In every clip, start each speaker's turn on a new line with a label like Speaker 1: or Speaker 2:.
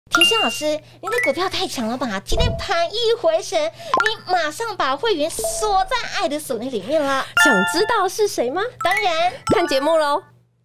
Speaker 1: 甜心老师，你的股票太强了吧？今天盘一回神，你马上把会员锁在爱的锁链里面了。
Speaker 2: 想知道是谁吗？
Speaker 1: 当然，
Speaker 2: 看节目喽。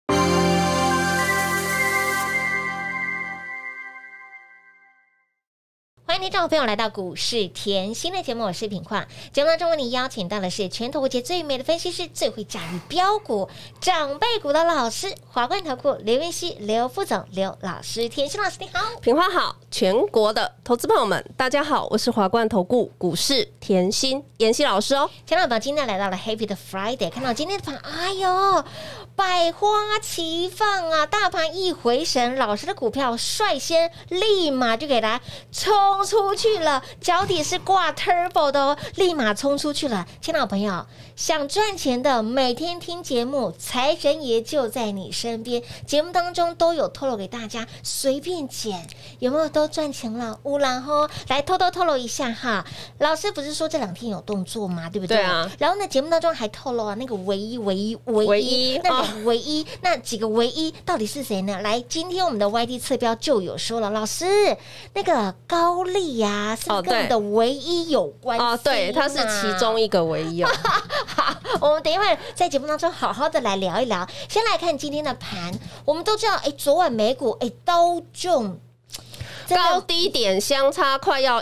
Speaker 1: 欢迎听众朋友来到股市甜心的节目，我是品化。节目当中为你邀请到的是全投国最美的分析师，最会驾驭标股、长辈股的老师，华冠投顾刘元熙、刘副总、刘老师。甜心老师你好，
Speaker 2: 品花好，全国的投资朋友们大家好，我是华冠投顾股市甜心妍希老师哦。
Speaker 1: 亲爱的今天来到了 Happy 的 Friday， 看到今天的盘，哎呦，百花齐放啊！大盘一回神，老师的股票率先立马就给它冲出去了，脚底是挂 turbo 的哦，立马冲出去了。亲爱的朋友，想赚钱的，每天听节目，财神爷就在你身边。节目当中都有透露给大家，随便捡，有没有都赚钱了？乌兰吼，来偷露一下哈。老师不是说这2天有动作吗？对不对？
Speaker 2: 对啊。
Speaker 1: 然后呢，节目当中还透露啊，那个唯一，那唯一，那几个唯一到底是谁呢？来，今天我们的 YT 测标就有说了，老师，那个高丽呀，是不是跟我们的唯一有关系啊？
Speaker 2: 对，它是其中一个唯一哦。
Speaker 1: 好，我们等一会儿在节目当中好好的来聊一聊。先来看今天的盘，我们都知道，昨晚美股都中。
Speaker 2: 高低点相差快要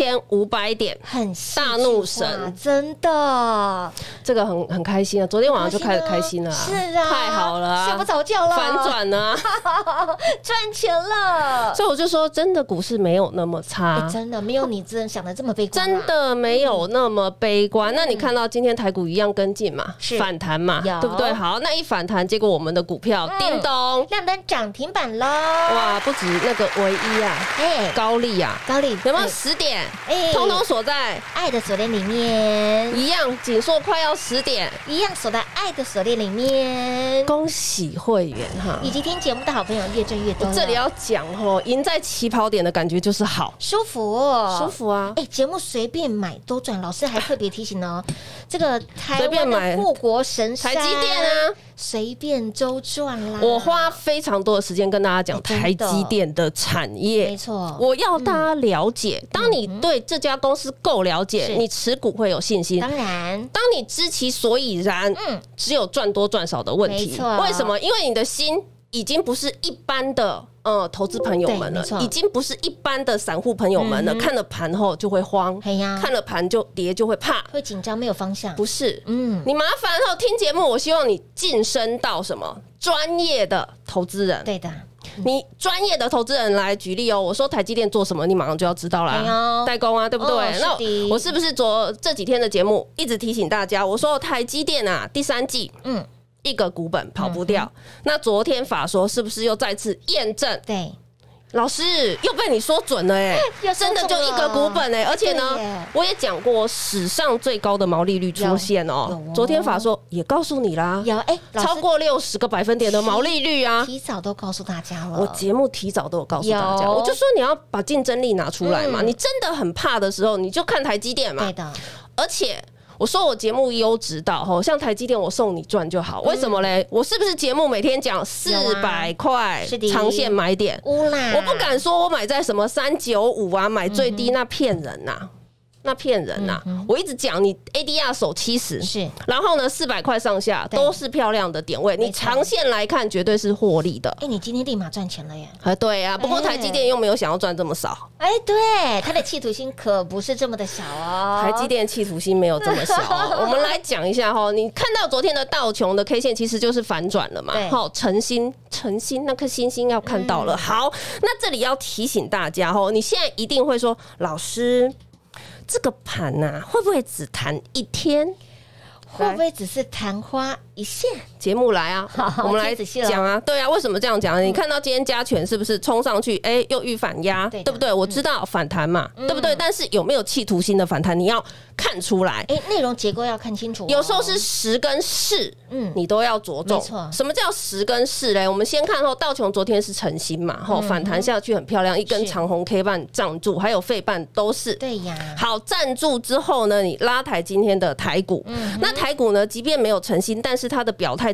Speaker 2: 1500点，
Speaker 1: 很
Speaker 2: 大怒神，
Speaker 1: 真的，
Speaker 2: 这个很开心啊！昨天晚上就开始开心了，
Speaker 1: 是啊，
Speaker 2: 太好了啊，
Speaker 1: 睡不着觉了，
Speaker 2: 反转啊，
Speaker 1: 赚钱了。
Speaker 2: 所以我就说，真的股市没有那么差，
Speaker 1: 真的没有你真想的这么悲观，
Speaker 2: 真的没有那么悲观。那你看到今天台股一样跟进嘛，反弹嘛，对不对？好，那一反弹，结果我们的股票叮咚
Speaker 1: 亮灯涨停板喽！
Speaker 2: 哇，不止那个唯一啊。高丽啊，
Speaker 1: 高丽
Speaker 2: 有没有10点？通通锁在
Speaker 1: 爱的锁链里面，
Speaker 2: 一样紧缩快要10点，
Speaker 1: 一样锁在爱的锁链里面。
Speaker 2: 恭喜会员哈，
Speaker 1: 以及听节目的好朋友越赚越多。
Speaker 2: 这里要讲哦，赢在起跑点的感觉就是好，
Speaker 1: 舒服，
Speaker 2: 舒服啊！
Speaker 1: 节目随便买都赚。老师还特别提醒哦，这个台湾的护国神山
Speaker 2: 台积电啊，
Speaker 1: 随便都赚啦。
Speaker 2: 我花非常多的时间跟大家讲台积电的产业，
Speaker 1: 没错。
Speaker 2: 我要大家了解，当你对这家公司够了解，你持股会有信心。
Speaker 1: 当然，
Speaker 2: 当你知其所以然，只有赚多赚少的问题。为什么？因为你的心已经不是一般的投资朋友们了，已经不是一般的散户朋友们了。看了盘后就会慌，看了盘就跌就会怕，
Speaker 1: 会紧张，没有方向。
Speaker 2: 不是，你麻烦后听节目，我希望你晋升到什么专业的投资人。
Speaker 1: 对的。
Speaker 2: 你专业的投资人来举例哦，我说台积电做什么，你马上就要知道啦，代工啊，对不对？那我是不是这几天的节目一直提醒大家，我说台积电啊，第3季，一个股本跑不掉。那昨天法说是不是又再次验证？
Speaker 1: 对。
Speaker 2: 老师又被你说准了真的就一个股本而且呢，我也讲过史上最高的毛利率出现哦。昨天法说也告诉你啦，
Speaker 1: 有
Speaker 2: 超过60个百分点的毛利率啊，
Speaker 1: 提早都告诉大家了。
Speaker 2: 我节目提早都有告诉大家，我就说你要把竞争力拿出来嘛。你真的很怕的时候，你就看台积电嘛。
Speaker 1: 对的，
Speaker 2: 而且。我说我节目优质到像台积电我送你赚就好，为什么嘞？我是不是节目每天讲400块长线买点？我不敢说我买在什么395啊，买最低那骗人呐。那骗人呐！我一直讲你 ADR 守70
Speaker 1: 是，
Speaker 2: 然后呢400块上下都是漂亮的点位，你长线来看绝对是获利的。
Speaker 1: 你今天立马赚钱了耶！
Speaker 2: 对啊，不过台积电又没有想要赚这么少。
Speaker 1: 对，它的企图心可不是这么的小哦。
Speaker 2: 台积电企图心没有这么小哦。我们来讲一下哈，你看到昨天的道琼的 K 线其实就是反转了嘛？好，诚心那颗星星要看到了。好，那这里要提醒大家哦，你现在一定会说，老师。这个盘啊，会不会只弹一天？
Speaker 1: 会不会只是昙花一现？
Speaker 2: 节目来啊，我们来讲啊，对啊，为什么这样讲？你看到今天加权是不是冲上去？又遇反压，对不对？我知道反弹嘛，对不对？但是有没有企图心的反弹，你要看出来。
Speaker 1: 内容结构要看清楚。
Speaker 2: 有时候是实跟势，你都要着重。没错。什么叫实跟势嘞？我们先看道琼昨天是诚心嘛，反弹下去很漂亮，一根长红 K 棒站住，还有费半都是。
Speaker 1: 对呀。
Speaker 2: 好，站住之后呢，你拉抬今天的台股，那台股呢，即便没有诚心，但是它的表态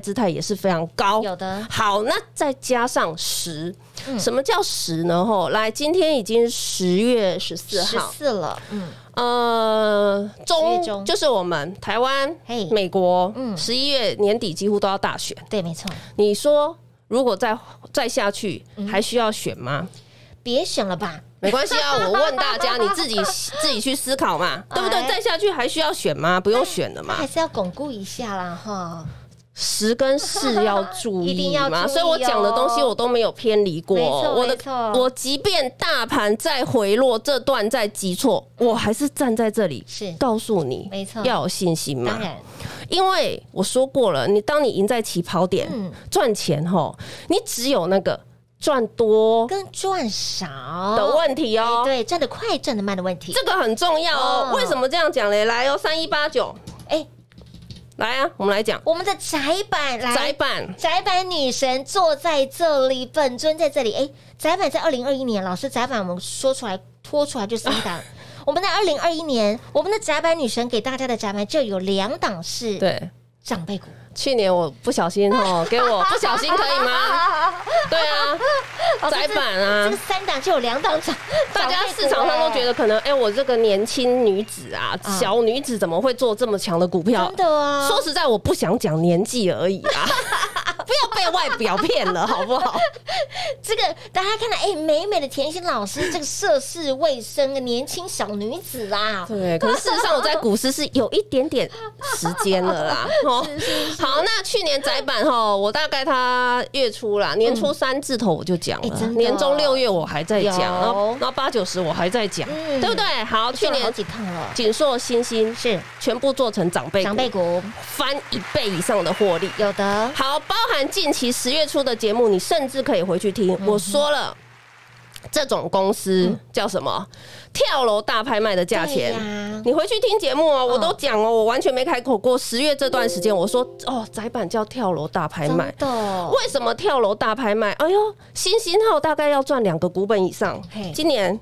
Speaker 2: 姿态也是非常高。
Speaker 1: 有的。
Speaker 2: 好，那再加上10，什么叫10呢？来，今天已经10月14号
Speaker 1: 14了，
Speaker 2: 中就是我们台湾、美国11月年底几乎都要大选。
Speaker 1: 对，没错。
Speaker 2: 你说如果再下去，还需要选吗？
Speaker 1: 别选了吧。
Speaker 2: 没关系啊，我问大家，你自己去思考嘛，对不对？再下去还需要选吗？不用选了嘛，
Speaker 1: 还是要巩固一下啦哈。
Speaker 2: 10跟4要注
Speaker 1: 一定要
Speaker 2: 意嘛，所以我讲的东西我都没有偏离过。我即便大盘再回落，这段再急挫，我还是站在这里，告诉你，
Speaker 1: 没错，
Speaker 2: 要有信心嘛。
Speaker 1: 当然，
Speaker 2: 因为我说过了，当你赢在起跑点，赚钱你只有那个赚多
Speaker 1: 跟赚少
Speaker 2: 的问题哦。
Speaker 1: 对，赚得快赚得慢的问题，
Speaker 2: 这个很重要哦。为什么这样讲嘞？来哦，3189，来啊，我们来讲
Speaker 1: 我们的窄板女神坐在这里，本尊在这里。窄板在2021年，老师窄板我们说出来拖出来就3档。我们在2021年，我们的窄板女神给大家的窄板就有2档是长辈股。
Speaker 2: 去年我不小心给我不小心可以吗？对啊，窄板啊，
Speaker 1: 这3档就有2档涨，
Speaker 2: 大家市场上都觉得可能，我这个年轻女子啊，小女子怎么会做这么强的股票？
Speaker 1: 真的啊，
Speaker 2: 说实在，我不想讲年纪而已啦。不要被外表骗了，好不好？
Speaker 1: 这个大家看到，美美的甜心老师，这个涉世未深的年轻小女子啦。
Speaker 2: 对，可是事实上我在股市是有一点点时间了啦。好，那去年窄板我大概它月初啦，年初3字头我就讲了，年中6月我还在讲，然后8、9、10我还在讲，对不对？好，去年
Speaker 1: 好几趟了，
Speaker 2: 锦硕、新兴是全部做成长辈股，翻1倍以上的获利，
Speaker 1: 有的。
Speaker 2: 好，包含近期10月初的节目，你甚至可以回去听，我说了。这种公司叫什么？跳楼大拍卖的价钱，你回去听节目哦，我都讲哦，我完全没开口过。10月这段时间，我说窄板叫跳楼大拍卖，为什么跳楼大拍卖？哎呦，新兴号大概要赚2个股本以上，今年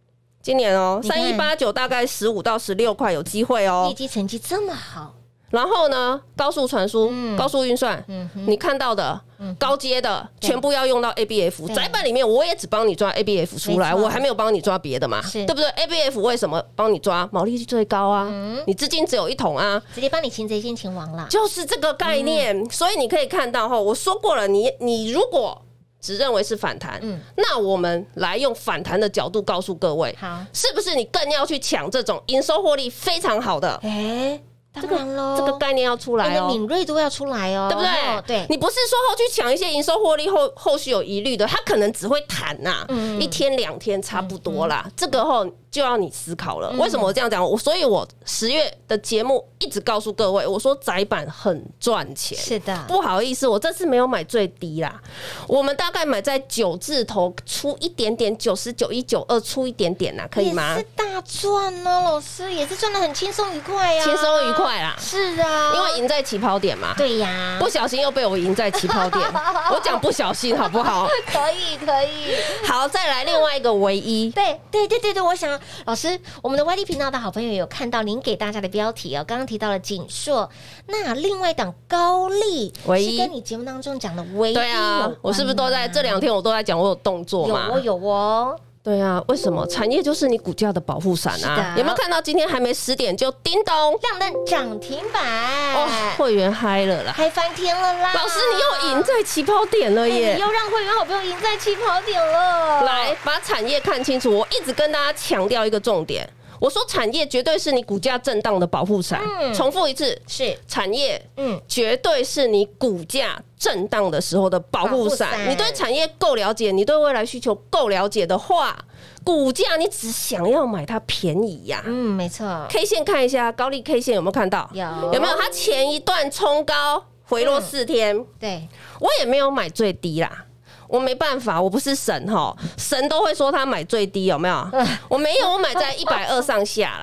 Speaker 2: 3189大概15到16块有机会哦，
Speaker 1: 业绩成绩这么好。
Speaker 2: 然后呢，高速传输、高速运算，你看到的高阶的全部要用到 ABF。窄板里面我也只帮你抓 ABF 出来，我还没有帮你抓别的嘛，对不对 ？ABF 为什么帮你抓？毛利率最高啊，你资金只有1桶啊，
Speaker 1: 直接帮你擒贼先擒王了，
Speaker 2: 就是这个概念。所以你可以看到我说过了，你如果只认为是反弹，那我们来用反弹的角度告诉各位，是不是你更要去抢这种营收获利非常好的？这个概念要出来哦，
Speaker 1: 敏锐度要出来哦，
Speaker 2: 对不对？对，你不是说去抢一些营收获利后续有疑虑的，它可能只会弹呐，1天2天差不多啦。这个就要你思考了。为什么我这样讲？所以我10月的节目一直告诉各位，我说窄板很赚钱。
Speaker 1: 是的，
Speaker 2: 不好意思，我这次没有买最低啦，我们大概买在9字头出一点点，90、91、92出一点点啦，可以吗？
Speaker 1: 也是大赚哦，老师也是赚得很轻松愉快呀，
Speaker 2: 轻松愉快啦。
Speaker 1: 是啊，
Speaker 2: 因为赢在起跑点嘛。
Speaker 1: 对呀，
Speaker 2: 不小心又被我赢在起跑点，我讲不小心好不好？
Speaker 1: 可以。
Speaker 2: 好，再来另外一个唯一。
Speaker 1: 对，我想老师，我们的 YT 频道的好朋友有看到您给大家的标题哦，刚刚提到了锦硕，那另外一档高利唯一是跟你节目当中讲的唯一有关。对啊，
Speaker 2: 我是不是都在这2天我都在讲我有动作嘛？
Speaker 1: 有哦。
Speaker 2: 对啊，为什么产业就是你股价的保护伞啊？有没有看到今天还没10点就叮咚
Speaker 1: 亮灯涨停板？
Speaker 2: 会员嗨了啦，
Speaker 1: 嗨翻天了啦！
Speaker 2: 老师，你又赢在起跑点了耶！
Speaker 1: 你又让会员好朋友赢在起跑点了。
Speaker 2: 来，把产业看清楚。我一直跟大家强调一个重点。我说产业绝对是你股价震荡的保护伞，重复一次，是产业，绝对是你股价震荡的时候的保护伞。你对产业够了解，你对未来需求够了解的话，股价你只想要买它便宜呀。
Speaker 1: 没错。
Speaker 2: K 线看一下，高利 K 线有没有看到？有没有？它前一段冲高回落4天，
Speaker 1: 对
Speaker 2: 我也没有买最低啦。我没办法，我不是神哈，神都会说他买最低，有没有？我没有，我买在120上下啦。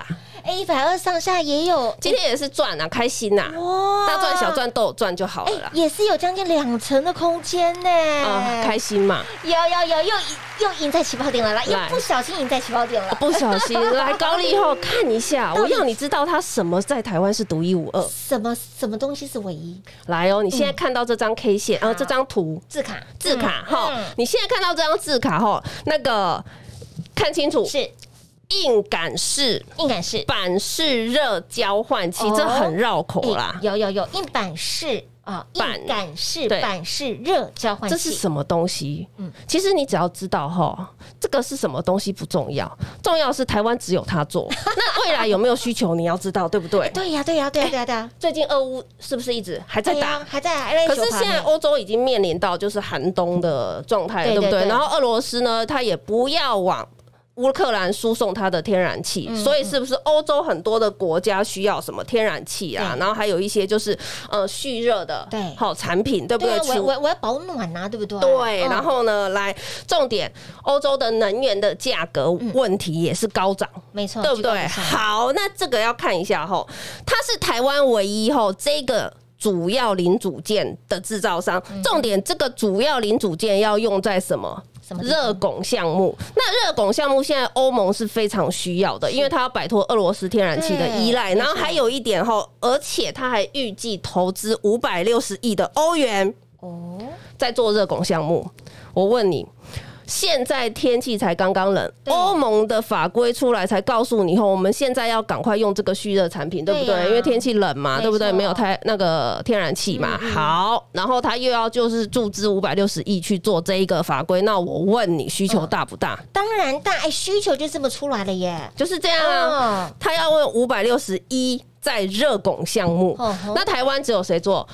Speaker 1: 120上下也有，
Speaker 2: 今天也是赚啊，开心呐！哇，大赚小赚都有赚就好了啦，
Speaker 1: 也是有将近2成的空间呢。
Speaker 2: 开心嘛！
Speaker 1: 有，又赢在起跑点了啦，又不小心赢在起跑点了，
Speaker 2: 不小心来高利后看一下，我要你知道它什么在台湾是独一无二，
Speaker 1: 什么东西是唯一？
Speaker 2: 来哦，你现在看到这张 K 线，然后这张图
Speaker 1: 字卡
Speaker 2: 哈，你现在看到这张字卡哈，那个看清楚
Speaker 1: 是。
Speaker 2: 硬感式板式热交换器，这很绕口啦。
Speaker 1: 有硬板式啊，硬感式板式热交换器，
Speaker 2: 这是什么东西？其实你只要知道哈，这个是什么东西不重要，重要是台湾只有它做。那未来有没有需求，你要知道，对不对？
Speaker 1: 对呀。
Speaker 2: 最近俄乌是不是一直还在打？
Speaker 1: 还在。
Speaker 2: 可是现在欧洲已经面临到就是寒冬的状态了，对不对？然后俄罗斯呢，它也不要往乌克兰输送它的天然气，所以是不是欧洲很多的国家需要什么天然气啊？然后还有一些就是蓄热的好产品，对不对？
Speaker 1: 我要保暖啊，对不对？
Speaker 2: 对，然后呢，来重点，欧洲的能源的价格问题也是高涨，
Speaker 1: 没错，
Speaker 2: 对不对？好，那这个要看一下哈，它是台湾唯一这个主要零组件的制造商，重点这个主要零组件要用在什么？热拱项目，那热拱项目现在欧盟是非常需要的，因为它要摆脱俄罗斯天然气的依赖。然后还有一点而且它还预计投资560亿的欧元在做热拱项目。我问你，现在天气才刚刚冷，欧盟的法规出来才告诉你我们现在要赶快用这个蓄热产品，对不对？因为天气冷嘛，对不对？没有那个天然气嘛。好，然后他又要就是注资560亿去做这一个法规，那我问你，需求大不大？
Speaker 1: 当然大，需求就这么出来了耶，
Speaker 2: 就是这样啊。他要问560亿在热拱项目，那台湾只有谁做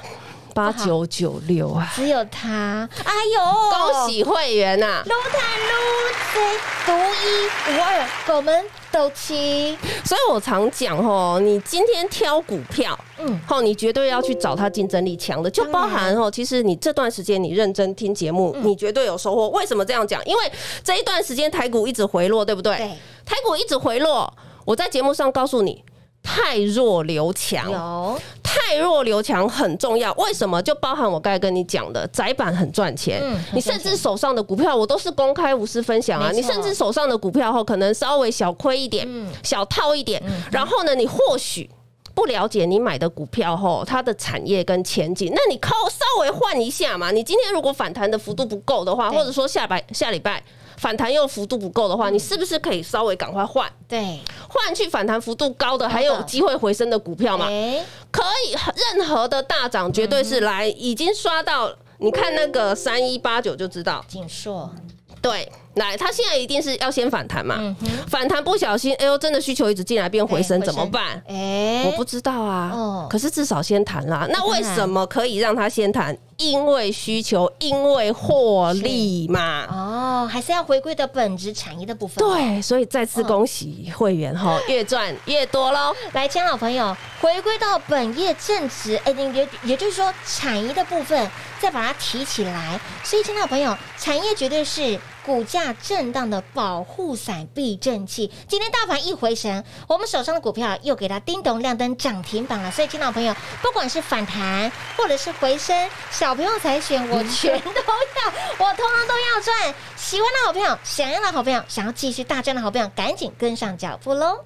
Speaker 2: ？8996啊，
Speaker 1: 只有他。哎呦，
Speaker 2: 恭喜会员呐！
Speaker 1: 撸碳撸贼独一无二，狗们都齐。
Speaker 2: 所以我常讲你今天挑股票，你绝对要去找它竞争力强的，就包含其实你这段时间你认真听节目，你绝对有收获。为什么这样讲？因为这一段时间台股一直回落，对不对？台股一直回落，我在节目上告诉你。太弱留强，太弱留强很重要。为什么？就包含我刚才跟你讲的，窄板很赚钱。你甚至手上的股票，我都是公开无私分享啊。你甚至手上的股票可能稍微小亏一点，小套一点，然后呢，你或许不了解你买的股票它的产业跟前景，那你稍微换一下嘛。你今天如果反弹的幅度不够的话，或者说下礼拜。反弹又幅度不够的话，你是不是可以稍微赶快换？
Speaker 1: 对，
Speaker 2: 换去反弹幅度高的，还有机会回升的股票嘛？可以，任何的大涨绝对是来已经刷到，你看那个3189就知道，
Speaker 1: 景硕。
Speaker 2: 对，来，它现在一定是要先反弹嘛？反弹不小心，真的需求一直进来变回升怎么办？我不知道啊。可是至少先谈啦。那为什么可以让它先谈？因为需求，因为获利嘛。
Speaker 1: 还是要回归的本质产业的部分。
Speaker 2: 对，所以再次恭喜会员越赚越多喽。
Speaker 1: 来，亲爱的朋友，回归到本业正值，也就是说产业的部分再把它提起来。所以，亲爱的朋友，产业绝对是股价震荡的保护伞避震器。今天大盘一回神，我们手上的股票又给它叮咚亮灯涨停板了。所以，亲爱的朋友，不管是反弹或者是回升，小朋友才选，我全都要，我通通都要赚。喜欢的好朋友，想要的好朋友，想要继续大赚的好朋友，赶紧跟上脚步喽！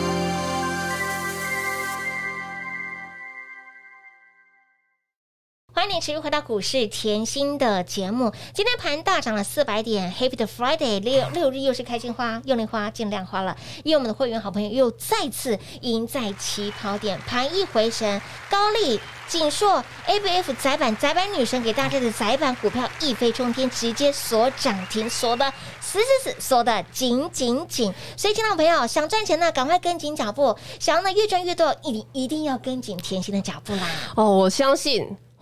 Speaker 1: 欢迎你持续回到股市甜心的节目。今天盘大涨了400点 ，Happy 的 Friday 六日又是开心花、用力花、尽量花了，因为我们的会员好朋友又再次赢在起跑点，盘一回神，高利、锦硕、ABF 窄板女神给大家的窄板股票一飞冲天，直接锁涨停，锁的死，锁的紧。所以，亲爱的朋友，想赚钱呢，赶快跟紧脚步；想要呢越赚越多，一定要跟紧甜心的脚步啦。
Speaker 2: 我相信。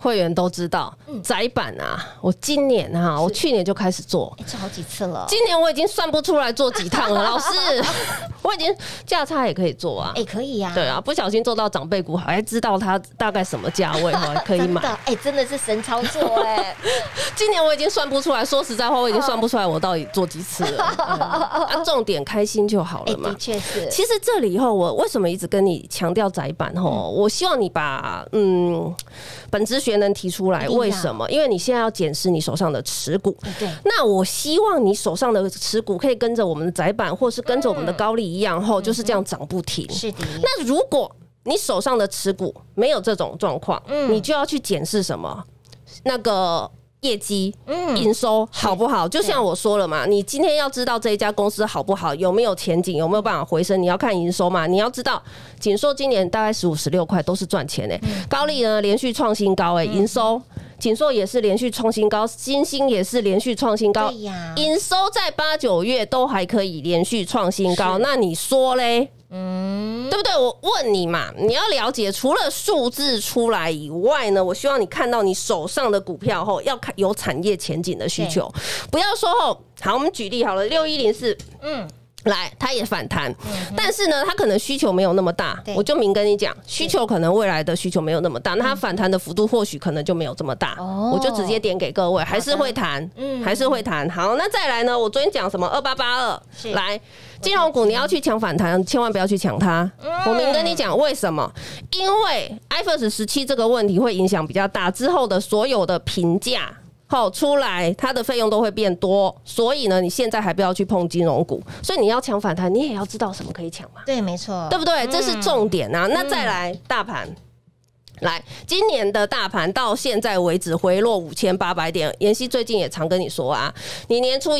Speaker 2: 会员都知道，窄板啊，我今年啊，我去年就开始做，
Speaker 1: 做好几次了。
Speaker 2: 今年我已经算不出来做几趟了，老师，我已经价差也可以做啊，
Speaker 1: 可以呀，
Speaker 2: 对啊，不小心做到长辈股，还知道它大概什么价位可以买，
Speaker 1: 真的是神操作
Speaker 2: 今年我已经算不出来，说实在话，我已经算不出来我到底做几次了。重点开心就好了嘛，
Speaker 1: 的确是。
Speaker 2: 其实这里以后，我为什么一直跟你强调窄板我希望你把本质学能提出来，为什么？因为你现在要检视你手上的持股。
Speaker 1: 对，
Speaker 2: 那我希望你手上的持股可以跟着我们的窄板，或是跟着我们的高利一样就是这样涨不停。
Speaker 1: 是的。
Speaker 2: 那如果你手上的持股没有这种状况，你就要去检视什么？那个业绩、营收好不好？就像我说了嘛，你今天要知道这一家公司好不好，有没有前景，有没有办法回升，你要看营收嘛。你要知道，景硕今年大概15、16块都是赚钱高利呢连续创新高营收。景硕也是连续创新高，欣兴也是连续创新高，营收在8、9月都还可以连续创新高，那你说嘞？对不对？我问你嘛，你要了解，除了数字出来以外呢，我希望你看到你手上的股票后，要看有产业前景的需求，不要说好，我们举例好了，6104，来，它也反弹，但是呢，它可能需求没有那么大，我就明跟你讲，需求可能未来的需求没有那么大，那它反弹的幅度或许可能就没有这么大，我就直接点给各位，还是会弹，还是会弹。好，那再来呢？我昨天讲什么2882，来，金融股你要去抢反弹，千万不要去抢它。我明跟你讲为什么？因为 IFRS 17这个问题会影响比较大，之后的所有的评价。出来，它的费用都会变多，所以呢，你现在还不要去碰金融股，所以你要抢反弹，你也要知道什么可以抢嘛？
Speaker 1: 对，没错，
Speaker 2: 对不对？这是重点啊。那再来大盘，来，今年的大盘到现在为止回落5800点，妍希最近也常跟你说啊，你年初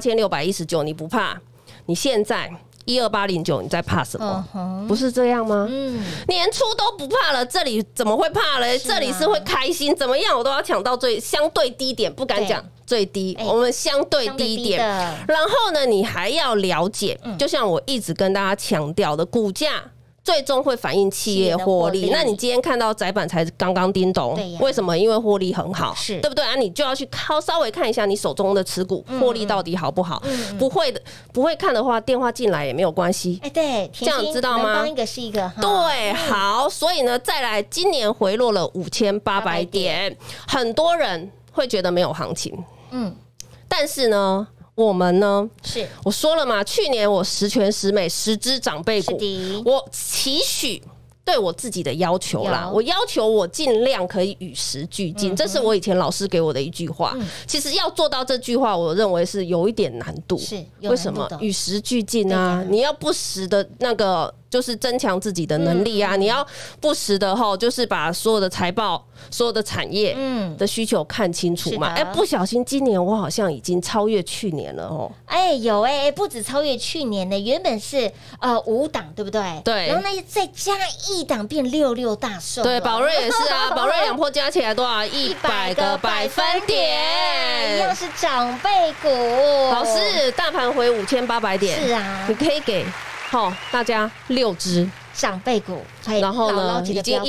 Speaker 2: 18619，你不怕，你现在12809，你在怕什么？不是这样吗？年初都不怕了，这里怎么会怕了？这里是会开心，怎么样我都要抢到相对低点，不敢讲最低，我们相对低点。然后呢，你还要了解，就像我一直跟大家强调的，股价最终会反映企业获利。那你今天看到窄板才刚刚叮咚，为什么？因为获利很好，对不对啊？你就要去稍微看一下你手中的持股获利到底好不好。不会的，不会看的话，电话进来也没有关系。
Speaker 1: 对，
Speaker 2: 这样知道吗？
Speaker 1: 帮一个是一个。
Speaker 2: 对，好，所以呢，再来，今年回落了5800点，很多人会觉得没有行情。但是呢。我们呢？是我说了嘛？去年我十全十美，10只长辈股，我期许对我自己的要求啦，我要求我尽量可以与时俱进，这是我以前老师给我的一句话。其实要做到这句话，我认为是有一点难度。是为什么？与时俱进啊！你要不时的那个。就是增强自己的能力啊！你要不时的就是把所有的财报、所有的产业的需求看清楚嘛。不小心今年我好像已经超越去年了
Speaker 1: 有不止超越去年的，原本是5档，对不对？
Speaker 2: 对。
Speaker 1: 然后呢，再加1档变66大顺。
Speaker 2: 对，宝瑞也是啊，宝瑞2波加起来多少？100个百分点，
Speaker 1: 一样是长辈股。
Speaker 2: 老师，大盘回5800点，
Speaker 1: 是啊，
Speaker 2: 你可以给。大家6只
Speaker 1: 长辈股，
Speaker 2: 然后呢，已经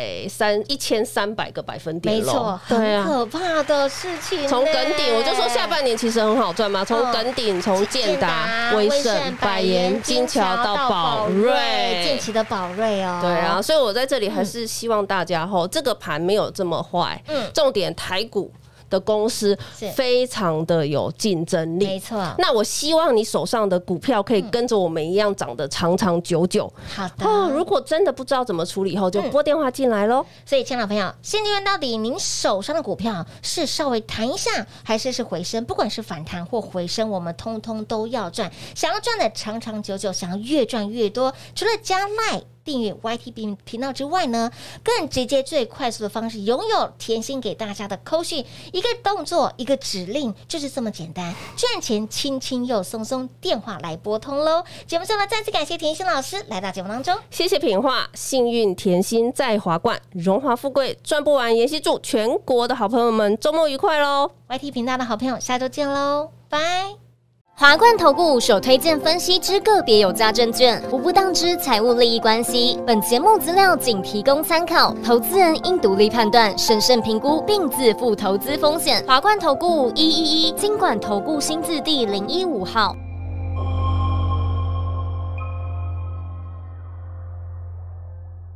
Speaker 2: 1300个百分点了，
Speaker 1: 没错，很可怕的事情。
Speaker 2: 从耿鼎，我就说下半年其实很好赚嘛，从耿鼎、从建达、威盛、百研、金桥到宝瑞，
Speaker 1: 近期的宝瑞哦，
Speaker 2: 对啊，所以我在这里还是希望大家这个盘没有这么坏，重点台股。的公司非常的有竞争力，
Speaker 1: 没错。
Speaker 2: 那我希望你手上的股票可以跟着我们一样长得长长久久。
Speaker 1: 好的
Speaker 2: 如果真的不知道怎么处理后，就拨电话进来咯。
Speaker 1: 所以，亲爱的朋友，现阶段到底您手上的股票是稍微弹一下，还是回升？不管是反弹或回升，我们通通都要赚。想要赚的长长久久，想要越赚越多，除了加赖。订阅 YT 频道之外呢，更直接最快速的方式，拥有甜心给大家的扣讯，一个动作一个指令，就是这么简单，赚钱轻轻又松松，电话来拨通喽。节目最后再次感谢甜心老师来到节目当中，
Speaker 2: 谢谢品画，幸运甜心在华冠，荣华富贵赚不完。妍希祝全国的好朋友们周末愉快喽！
Speaker 1: YT 频道的好朋友，下周见喽，拜。
Speaker 3: 华冠投顾首推荐分析之个别有价证券，无不当之财务利益关系。本节目资料仅提供参考，投资人应独立判断、审慎评估，并自负投资风险。华冠投顾111金管投顾新字第015号。